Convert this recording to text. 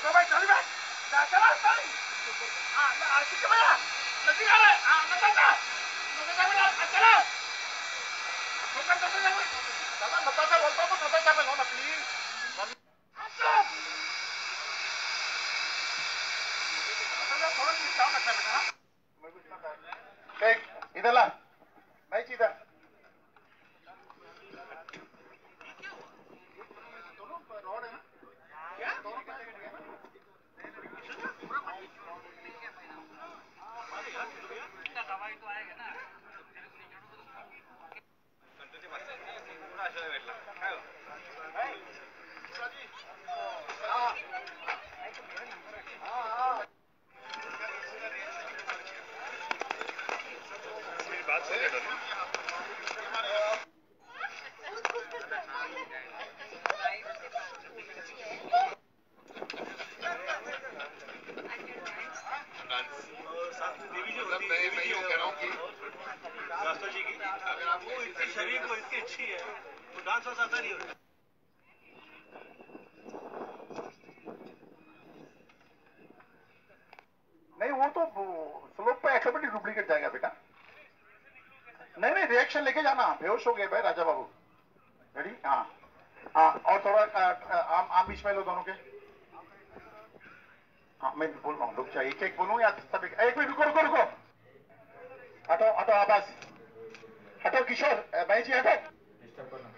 भाई चल भाई चला चल ठीक है भैया नदी आ रहा है नदी बेटा चला नदी नदी बोलता हूँ नदी में लो ना प्लीज थोड़ा सी काम रखना बेटा इधर ला नहीं सीधा दोनों रोड है ना क्या दोनों दवाई तो आएगा ना मैं यूँ कह रहा हूँ कि रास्ता जी की अगर आप वो इतनी शरीर को इतनी अच्छी है तो डांस वांस आता नहीं होता नहीं वो तो स्लोप पे ऑटोमेटिक डुप्लीकेट जाएगा बेटा नहीं नहीं रिएक्शन लेके जाना बेहोश हो गए भाई राजा बाबू रेडी हाँ हाँ और थोड़ा आम बीच में लो दोनों के हाँ मैं बोल रहा हूँ रुक जाइए एक एक बोलूँ या सब एक मिनट रुको रुको रुको हटो हटो आवाज हटो किशोर भाई जी हटो